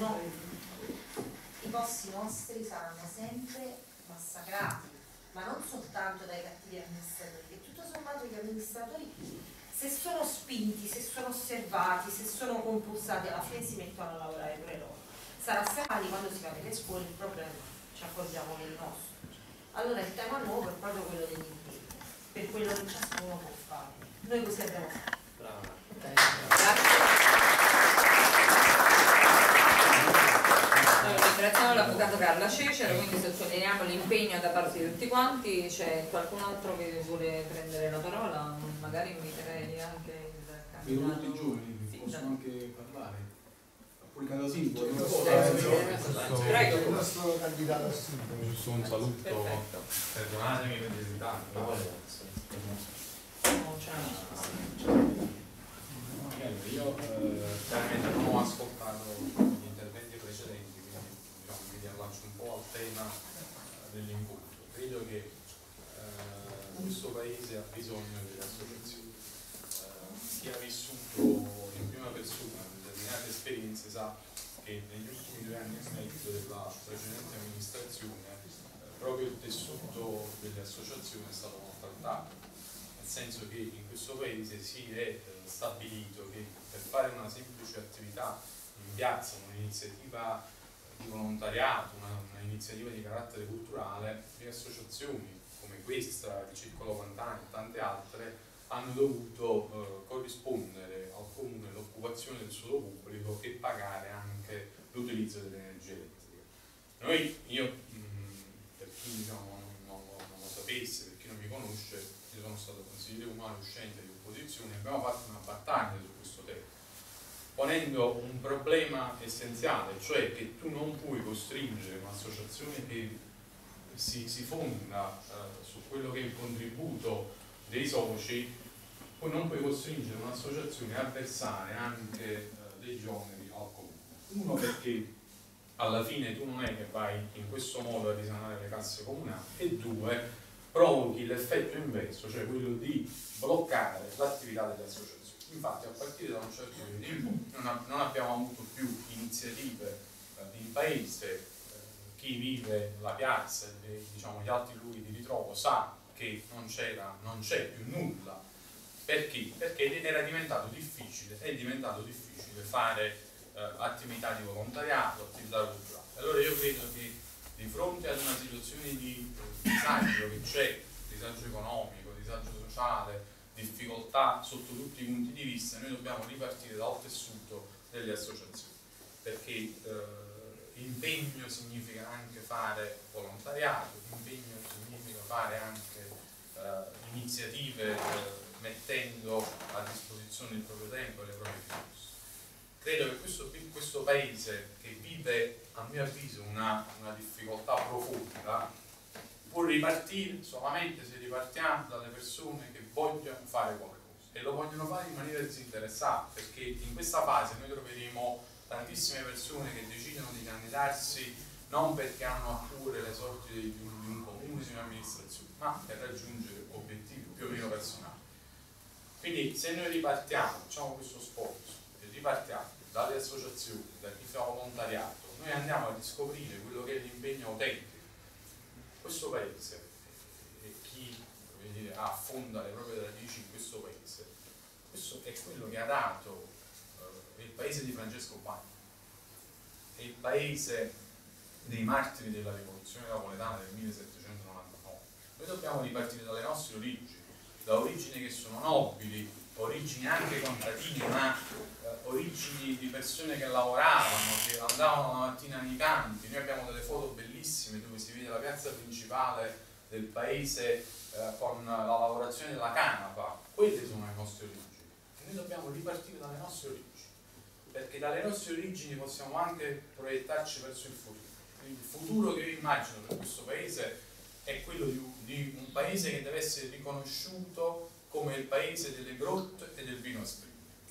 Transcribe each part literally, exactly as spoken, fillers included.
no, i posti nostri saranno sempre massacrati, ma non soltanto dai cattivi amministratori, che tutto sommato gli amministratori, se sono spinti, se sono osservati, se sono compulsati, alla fine si mettono a lavorare pure loro. Sarà sempre quando si va nelle scuole il problema, ci accorgiamo che è il nostro. Allora il tema nuovo è proprio quello degli impegni, per quello che ciascuno può fare. Noi così abbiamo fatto. Brava. Okay. Grazie. Allora, ringraziamo l'avvocato Carla Cecero, quindi sottolineiamo l'impegno da parte di tutti quanti. C'è qualcun altro che vuole prendere la parola? Magari inviterei anche il candidato. Tutti i giovani sì, possono da... anche parlare. Pure il candidato sindaco. Prego. Il nostro candidato sindaco. Giusto un saluto. Perfetto. Perdonatemi per l'esitanza. No, io eh, chiaramente non ho ascoltato gli interventi precedenti, quindi diciamo, mi riallaccio un po' al tema eh, dell'incontro. Credo che eh, questo paese ha bisogno delle associazioni. Eh, chi ha vissuto in prima persona determinate esperienze sa che negli ultimi due anni e mezzo della precedente amministrazione eh, proprio il tessuto delle associazioni è stato maltrattato, nel senso che in questo paese si è eh, stabilito che per fare una semplice attività in piazza, un'iniziativa di volontariato, un'iniziativa di carattere culturale, le associazioni come questa, il Circolo Pantani e tante altre hanno dovuto eh, corrispondere al comune l'occupazione del suolo pubblico e pagare anche l'utilizzo dell'energia elettrica. Noi, io, mh, per chi diciamo, non, non, non lo sapesse, per chi non mi conosce, io sono stato consigliere comunale uscente di opposizione e abbiamo fatto una battaglia su questo tema, ponendo un problema essenziale, cioè che tu non puoi costringere un'associazione che si, si fonda eh, su quello che è il contributo dei soci, poi non puoi costringere un'associazione a versare anche eh, degli oneri al comune. Uno, perché alla fine tu non è che vai in questo modo a risanare le casse comunali, e due, provochi l'effetto inverso, cioè quello di bloccare l'attività delle associazioni. Infatti a partire da un certo periodo in poi non, non abbiamo avuto più iniziative eh, in paese, eh, chi vive la piazza e diciamo, gli altri luoghi di ritrovo sa che non c'era, non c'è più nulla. Perché? Perché era diventato difficile, è diventato difficile fare eh, attività di volontariato, attività culturali. Allora io credo che di fronte ad una situazione di eh, disagio che c'è, disagio economico, disagio sociale, difficoltà sotto tutti i punti di vista, noi dobbiamo ripartire dal tessuto delle associazioni, perché eh, impegno significa anche fare volontariato, impegno significa fare anche eh, iniziative eh, mettendo a disposizione il proprio tempo e le proprie risorse. Credo che questo, questo paese, che vive a mio avviso una, una difficoltà profonda, può ripartire solamente se ripartiamo dalle persone che vogliono fare qualcosa e lo vogliono fare in maniera disinteressata, perché in questa fase noi troveremo tantissime persone che decidono di candidarsi non perché hanno a cuore le sorti di un, di un comune, di un'amministrazione, ma per raggiungere obiettivi più o meno personali. Quindi se noi ripartiamo, facciamo questo sforzo e ripartiamo dalle associazioni, da chi fa volontariato, noi andiamo a riscoprire quello che è l'impegno autentico. Questo paese e chi dire, affonda le proprie radici in questo paese, questo è quello che ha dato eh, il paese di Francesco Bagni, è il paese dei martiri della rivoluzione napoletana del millesettecentonovantanove. Noi dobbiamo ripartire dalle nostre origini, da origini che sono nobili, origini anche contadine, ma eh, origini di persone che lavoravano, che andavano la mattina nei campi. Noi abbiamo delle foto bellissime dove si vede la piazza principale del paese eh, con la lavorazione della canapa. Quelle sono le nostre origini e noi dobbiamo ripartire dalle nostre origini, perché dalle nostre origini possiamo anche proiettarci verso il futuro. Quindi il futuro che io immagino per questo paese è quello di un, di un paese che deve essere riconosciuto come il paese delle grotte e del vino esprimo.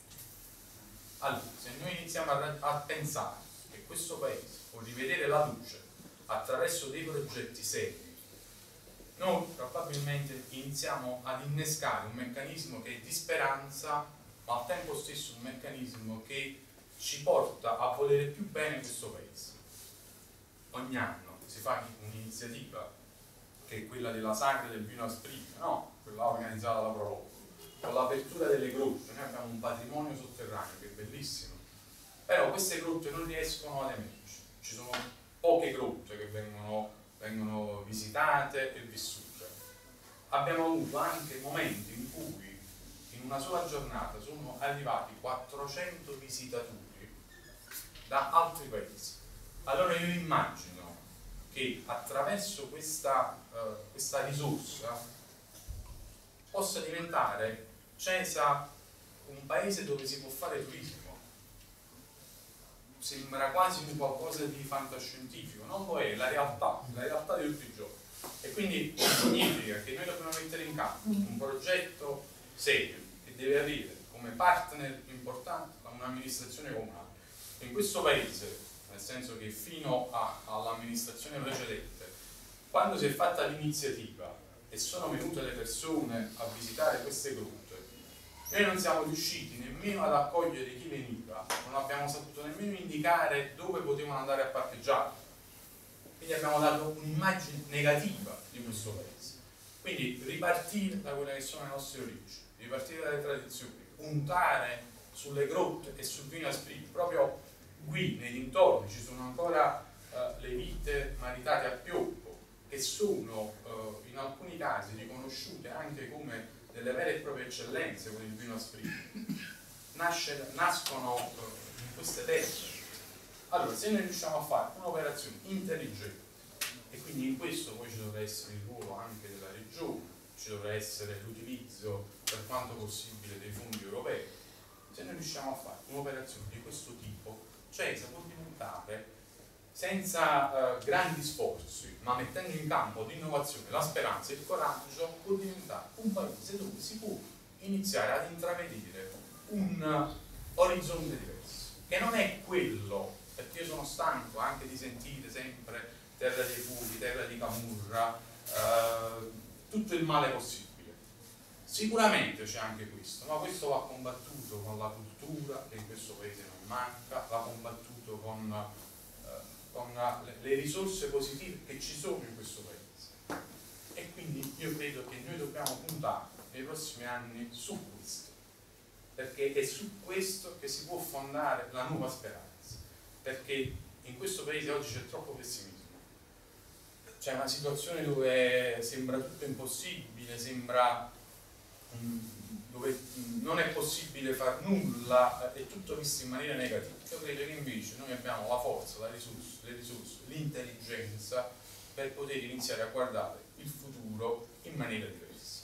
Allora, se noi iniziamo a, a pensare che questo paese può rivedere la luce attraverso dei progetti seri, noi probabilmente iniziamo ad innescare un meccanismo che è di speranza, ma al tempo stesso un meccanismo che ci porta a volere più bene questo paese. Ogni anno si fa un'iniziativa che è quella della Sagra del Vino Asprilla, no? Quella organizzata da Proloco, con l'apertura delle grotte. Noi abbiamo un patrimonio sotterraneo che è bellissimo, però queste grotte non riescono ad emergere. Ci sono poche grotte che vengono, vengono visitate e vissute. Abbiamo avuto anche momenti in cui in una sola giornata sono arrivati quattrocento visitatori da altri paesi. Allora io immagino che attraverso questa, uh, questa risorsa possa diventare Cesa un paese dove si può fare turismo. Sembra quasi un qualcosa di fantascientifico, non lo è, la realtà, la realtà di tutti i giorni. E quindi significa che noi dobbiamo mettere in campo un progetto serio che deve avere come partner importante un'amministrazione comunale. In questo paese, nel senso che fino all'amministrazione precedente, quando si è fatta l'iniziativa e sono venute le persone a visitare queste grotte, noi non siamo riusciti nemmeno ad accogliere chi veniva, non abbiamo saputo nemmeno indicare dove potevano andare a parcheggiare. Quindi abbiamo dato un'immagine negativa di questo paese. Quindi ripartire da quelle che sono le nostre origini, ripartire dalle tradizioni, puntare sulle grotte e sul Vino Asprilla. Proprio qui nei dintorni ci sono ancora eh, le vite maritate a pioppo, che sono eh, in alcuni casi riconosciute anche come delle vere e proprie eccellenze con il Vino Asprilla. Nasce, nascono eh, in queste terre. Allora, se noi riusciamo a fare un'operazione intelligente, e quindi in questo poi ci dovrà essere il ruolo anche della regione, ci dovrà essere l'utilizzo per quanto possibile dei fondi europei, se noi riusciamo a fare un'operazione di questo tipo, Cesa può diventare, senza eh, grandi sforzi, ma mettendo in campo l'innovazione, la speranza e il coraggio, può diventare un paese dove si può iniziare ad intravedere un orizzonte diverso, che non è quello, perché io sono stanco anche di sentire sempre terra dei fuochi, terra di Camurra, eh, tutto il male possibile. Sicuramente c'è anche questo, ma questo va combattuto con la cultura, che in questo paese non manca, va combattuto con, eh, con le, le risorse positive che ci sono in questo paese. E quindi io credo che noi dobbiamo puntare nei prossimi anni su questo, perché è su questo che si può fondare la nuova speranza, perché in questo paese oggi c'è troppo pessimismo. C'è una situazione dove sembra tutto impossibile, sembra dove non è possibile far nulla, è tutto visto in maniera negativa. Io credo che invece noi abbiamo la forza, la risorsa, le risorse, l'intelligenza per poter iniziare a guardare il futuro in maniera diversa.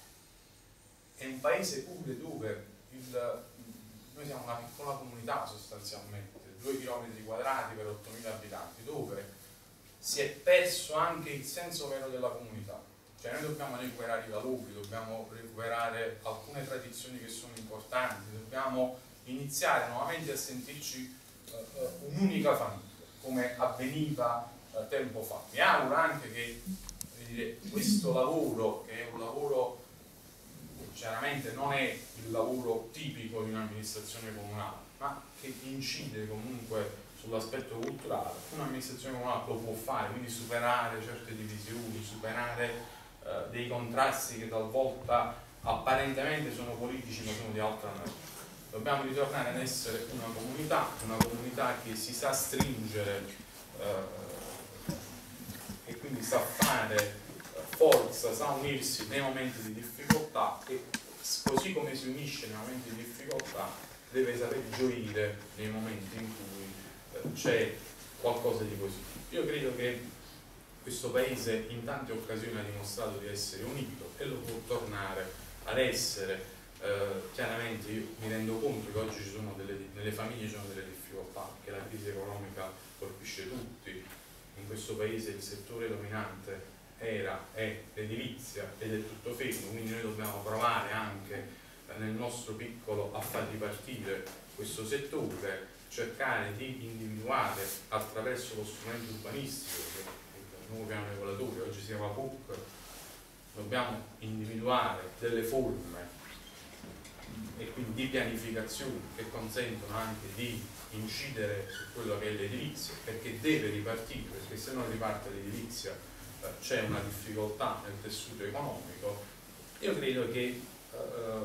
È un paese pure dove il, noi siamo una piccola comunità sostanzialmente, due chilometri quadrati per ottomila abitanti, dove si è perso anche il senso vero della comunità. Cioè noi dobbiamo recuperare i valori, dobbiamo recuperare alcune tradizioni che sono importanti, dobbiamo iniziare nuovamente a sentirci uh, un'unica famiglia, come avveniva uh, tempo fa. Mi auguro anche che dire, questo lavoro, che è un lavoro che chiaramente non è il lavoro tipico di un'amministrazione comunale, ma che incide comunque sull'aspetto culturale, un'amministrazione comunale lo può fare, quindi superare certe divisioni, superare Uh, dei contrasti che talvolta apparentemente sono politici ma sono di altra natura. Dobbiamo ritornare ad essere una comunità, una comunità che si sa stringere uh, e quindi sa fare uh, forza, sa unirsi nei momenti di difficoltà e così come si unisce nei momenti di difficoltà deve saper gioire nei momenti in cui uh, c'è qualcosa di positivo. Io credo che questo paese in tante occasioni ha dimostrato di essere unito e lo può tornare ad essere. Eh, chiaramente io mi rendo conto che oggi ci sono delle, nelle famiglie ci sono delle difficoltà, che la crisi economica colpisce tutti. In questo paese il settore dominante era, è l'edilizia ed è tutto fermo, quindi noi dobbiamo provare anche nel nostro piccolo a far ripartire questo settore, cercare di individuare attraverso lo strumento urbanistico, nuovo piano regolatore, oggi si chiama P U C, dobbiamo individuare delle forme e quindi di pianificazione che consentono anche di incidere su quello che è l'edilizia, perché deve ripartire, perché se non riparte l'edilizia eh, c'è una difficoltà nel tessuto economico. Io credo che eh,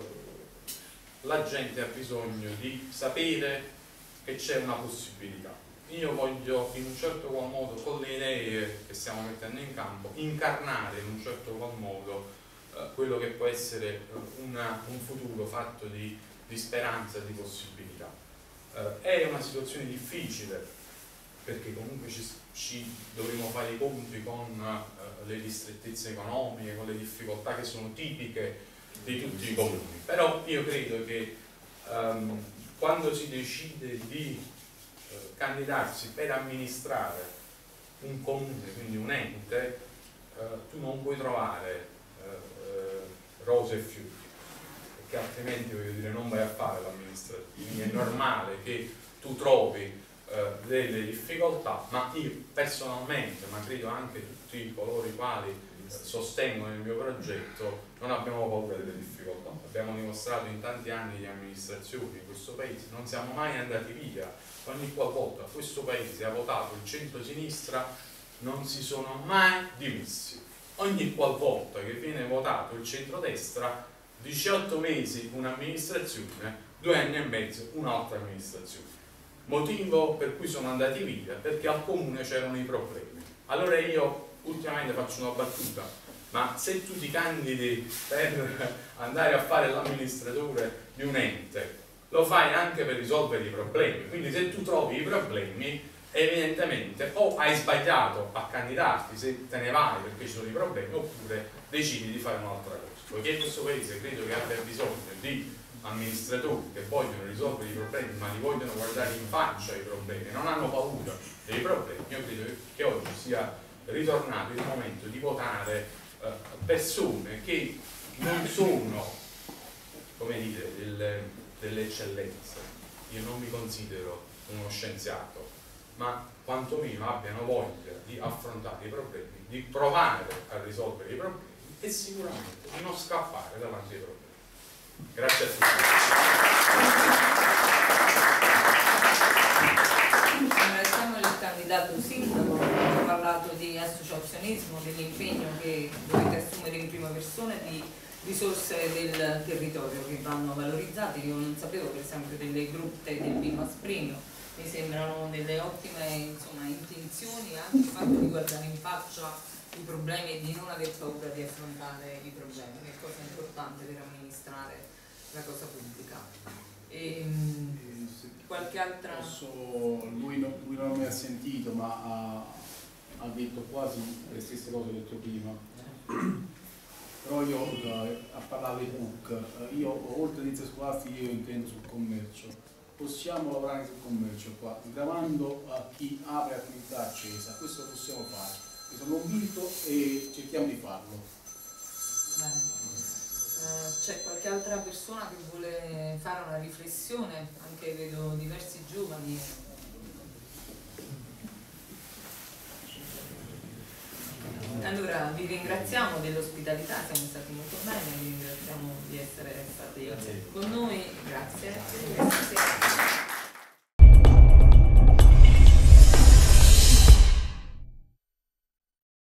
la gente ha bisogno di sapere che c'è una possibilità. Io voglio in un certo qual modo, con le idee che stiamo mettendo in campo, incarnare in un certo qual modo eh, quello che può essere una, un futuro fatto di, di speranza e di possibilità. Eh, è una situazione difficile, perché comunque ci, ci dovremo fare i conti con eh, le ristrettezze economiche, con le difficoltà che sono tipiche di tutti i comuni, però io credo che ehm, quando si decide di eh, candidarsi per amministrare un comune, quindi un ente, eh, tu non puoi trovare eh, rose e fiori, perché altrimenti, voglio dire, non vai a fare l'amministratore. Quindi è normale che tu trovi eh, delle difficoltà, ma io personalmente, ma credo anche tutti coloro i quali sostengono il mio progetto, non abbiamo paura delle difficoltà. Abbiamo dimostrato in tanti anni di amministrazione in questo paese, non siamo mai andati via. Ogni qualvolta questo paese ha votato il centro-sinistra non si sono mai dimessi. Ogni qualvolta che viene votato il centro-destra, diciotto mesi un'amministrazione, due anni e mezzo un'altra amministrazione. Motivo per cui sono andati via, perché al comune c'erano i problemi. Allora io ultimamente faccio una battuta, ma se tu ti candidi per andare a fare l'amministratore di un ente, lo fai anche per risolvere i problemi, quindi se tu trovi i problemi, evidentemente o hai sbagliato a candidarti se te ne vai perché ci sono i problemi, oppure decidi di fare un'altra cosa. Poiché questo paese credo che abbia bisogno di amministratori che vogliono risolvere i problemi, ma li vogliono guardare in faccia i problemi, non hanno paura dei problemi. Io credo che oggi sia ritornato il momento di votare eh, persone che non sono, come dire, del, delle eccellenze. Io non mi considero uno scienziato, ma quantomeno abbiano voglia di affrontare i problemi, di provare a risolvere i problemi e sicuramente di non scappare davanti ai problemi. Grazie a tutti. Ringraziamo il candidato sindaco che ha parlato di associazionismo, dell'impegno che dovete assumere in prima persona, di risorse del territorio che vanno valorizzate. Io non sapevo per esempio delle grutte del Bimba Sprino, mi sembrano delle ottime, insomma, intenzioni, anche il fatto di guardare in faccia i problemi e di non aver paura di affrontare i problemi, che è cosa importante per amministrare la cosa pubblica. E, qualche altra... Posso, lui, no, lui non mi ha sentito, ma ha, ha detto quasi le stesse cose che ho detto prima. Però io eh, a parlare di P U C, eh, io oltre all'inizio scolastico io intendo sul commercio. Possiamo lavorare sul commercio qua, gravando a chi apre attività accesa, questo lo possiamo fare. Io sono convinto e cerchiamo di farlo. Bene. Uh, c'è qualche altra persona che vuole fare una riflessione? Anche vedo diversi giovani. Allora vi ringraziamo dell'ospitalità, siamo stati molto bene, vi ringraziamo di essere stati con noi, grazie. Grazie.